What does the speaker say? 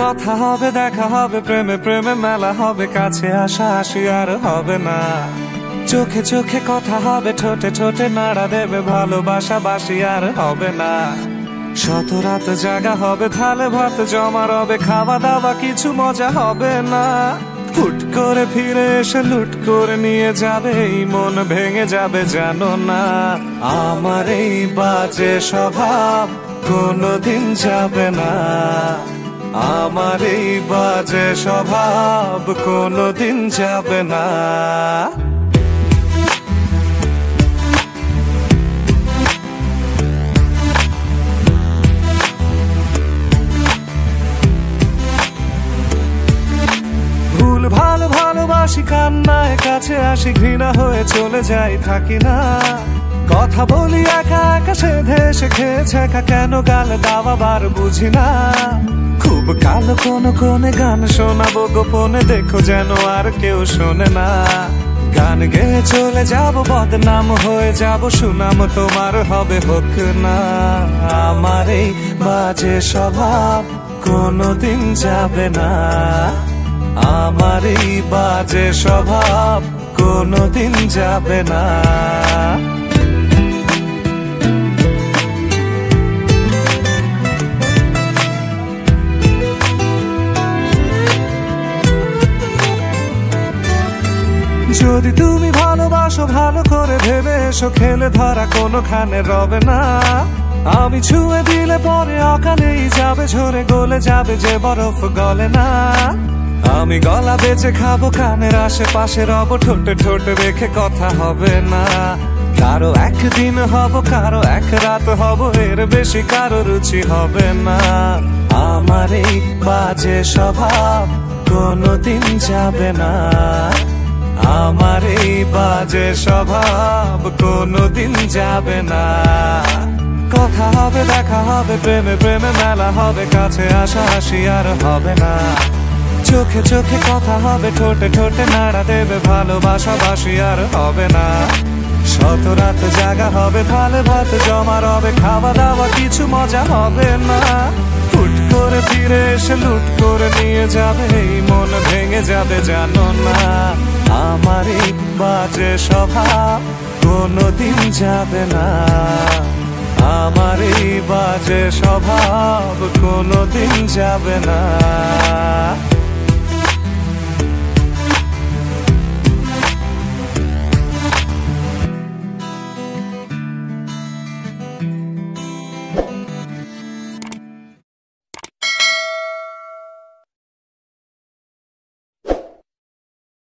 কথা হবে, দেখা হবে, প্রেমে প্রেমে মেলা হবে, কাছে আসা আসি আর হবে না। চোখে চোখে কথা হবে, ঠোঁটে ঠোঁটে নাড়া দেবে, ভালোবাসা বাসি আর হবে না। শত রাত জাগা হবে, থালে ভাত জমা রবে, খাওয়া দাওয়া কিছু মজা হবে না। হুট করে ফিরে এসে লুট করে নিয়ে যাবে, এই মন ভেঙে যাবে জানো না। আমার এই বাজে স্বভাব কোনোদিন যাবে না, আমার এই বাজে স্বভাব কোনোদিন যাবে না। ভুল ভালো ভালোবাসি, কান্নায় কাছে আসি, ঘৃণা হয়ে চলে যাই থাকি না। কথা বলি একা একা, সেধে এসে খেয়েছে একা, কেন গাল দাওয়া বার বুঝি না। খুব কালো কোন কোনে গান শোনাবো গোপনে, দেখো যেন আর কেউ শোনে না। গান গেয়ে চলে যাব, বদনাম হয়ে যাব, সুনাম তোমার হবে হোক না। আমার এই বাজে স্বভাব কোনোদিন যাবে না, আমার এই বাজে স্বভাব কোনোদিন যাবে না। যদি তুমি ভালোবাসো ভালো করে ভেবে এসো, খেলে ধরা কোনোখানে রবে না। আমি ছুঁয়ে দিলে পরে অকালেই যাবে ঝরে, গলে যাবে যে বরফ গলে না। আমি গলা বেঁচে খাবো, কানের আশেপাশে রব, ঠোঁটে ঠোঁটে রেখে কথা হবে না। কারো একদিন হব, কারো এক রাত হব, এর বেশি কারো রুচি হবে না। আমার এই বাজে স্বভাব কোনোদিন যাবে না, আমার এই বাজে স্বভাব কোনোদিন যাবে না। কথা হবে, দেখা হবে, প্রেমে প্রেমে মেলা হবে, কাছে আসা আসি আর হবে না। চোখে চোখে কথা হবে, ঠোঁটে ঠোঁটে নাড়া দেবে, ভালোবাসা বাসি আর হবে না। শত রাত জাগা হবে, থালে ভাত জমা রবে, খাওয়া দাওয়া কিছু মজা হবে না। হুট করে ফিরে এসে লুট করে নিয়ে যাবে, এই মন ভেঙে যাবে জানো না। আমার এই বাজে স্বভাব কোনোদিন যাবে না, আমার এই বাজে স্বভাব কোনোদিন যাবে না।